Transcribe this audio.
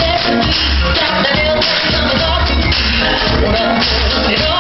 Got the hell, I'm a dog to me.